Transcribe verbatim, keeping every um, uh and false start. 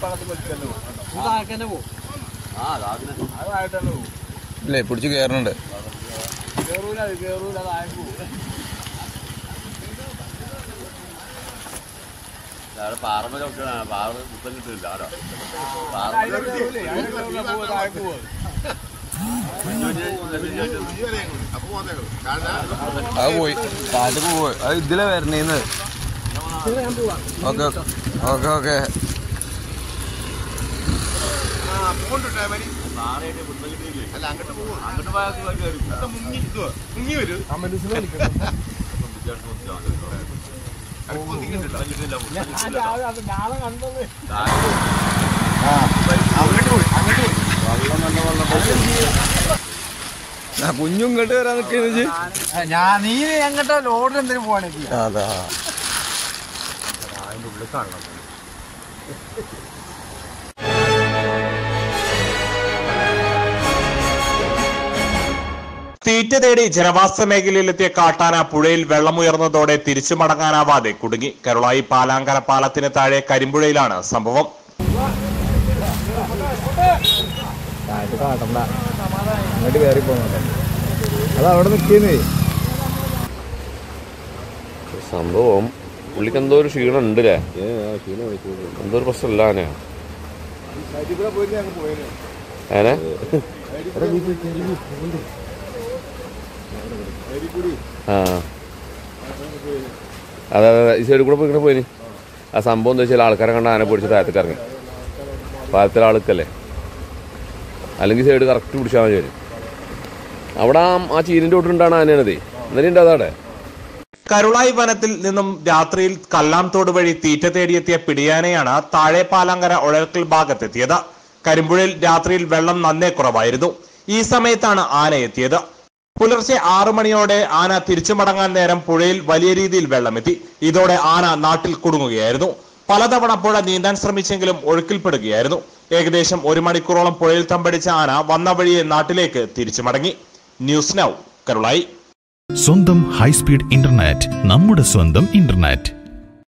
ഇല്ലേ പിടിച്ച് കയറുന്നുണ്ട്. പാറമ ചവിട്ടാണ് പാറ പുത്തം കിട്ടില്ല ആരോ അത് പോയി കാട്ടിക്ക് പോയി. അത് ഇതിലെ വരണേന്ന്. ഓക്കെ ഓക്കെ ഓക്കെ അല്ല അങ്ങോട്ട് പോകും. അങ്ങോട്ട് പോയാൽ മുങ്ങി വരും. കുഞ്ഞും ഇങ്ങോട്ട് വരാൻ നിൽക്കുന്നത് ഞാൻ നീ എങ്ങോട്ടോ ലോഡിൽ എന്തിനും പോവാണെങ്കിൽ അതാ അതിൻ്റെ ഉള്ളിൽ കാണണം. തീറ്റ തേടി ജനവാസ മേഖലയിലെത്തിയ കാട്ടാന പുഴയിൽ വെള്ളമുയർന്നതോടെ തിരിച്ചു മടങ്ങാനാവാതെ കുടുങ്ങി. കരുളായി പാലാങ്കര പാലത്തിന് താഴെ കരിമ്പുഴയിലാണ് സംഭവം. അങ്ങോട്ട് കയറി പോകുന്നുണ്ട്. അത് അവിടെ നിൽക്കുന്നേ സംഭവം. പുള്ളിക്ക് എന്തോ ഒരു ക്ഷീണം ഉണ്ട് അല്ലേ? എന്തോ ഒരു പ്രശ്നമില്ല. ആനയാ ഏനെ ആ അതെ അതെ ഈ സൈഡിൽ കൂടെ ഇങ്ങനെ പോയിന്. ആ സംഭവം എന്താ വെച്ചാൽ ആൾക്കാരെ കണ്ട ആന പിടിച്ച് താഴത്തേക്ക് ഇറങ്ങി. പാലത്തിലെ ആൾക്കല്ലേ, അല്ലെങ്കിൽ സൈഡ് കറക്റ്റ് പിടിച്ചാൽ മതി വരും. അവിടെ ആ ചീനിൻ്റെ തൊട്ടുണ്ടാണ് ആനയാണതേ. ഇന്നലെ ഉണ്ട് അതവിടെ. കരുളായി വനത്തിൽ നിന്നും രാത്രിയിൽ കല്ലാംതോട് വഴി തീറ്റ തേടിയെത്തിയ പിടിയാനയാണ് താഴെ പാലാങ്കര ഒഴക്കൽ ഭാഗത്തെത്തിയത്. കരിമ്പുഴയിൽ രാത്രിയിൽ വെള്ളം നന്നേ കുറവായിരുന്നു. ഈ സമയത്താണ് ആന എത്തിയത്. പുലർച്ചെ ആറു മണിയോടെ ആന തിരിച്ചു മടങ്ങാൻ നേരം പുഴയിൽ വലിയ രീതിയിൽ വെള്ളമെത്തി. ഇതോടെ ആന നാട്ടിൽ കുടുങ്ങുകയായിരുന്നു. പലതവണ പുഴ നീന്താൻ ശ്രമിച്ചെങ്കിലും ഒഴുക്കിൽപ്പെടുകയായിരുന്നു. ഏകദേശം ഒരു മണിക്കൂറോളം പുഴയിൽ തമ്പടിച്ച ആന വന്ന വഴിയെ നാട്ടിലേക്ക് തിരിച്ചു മടങ്ങി. News now Karulai. സ്വന്തം ഹൈസ്പീഡ് ഇന്റർനെറ്റ്, നമ്മുടെ സ്വന്തം ഇന്റർനെറ്റ്.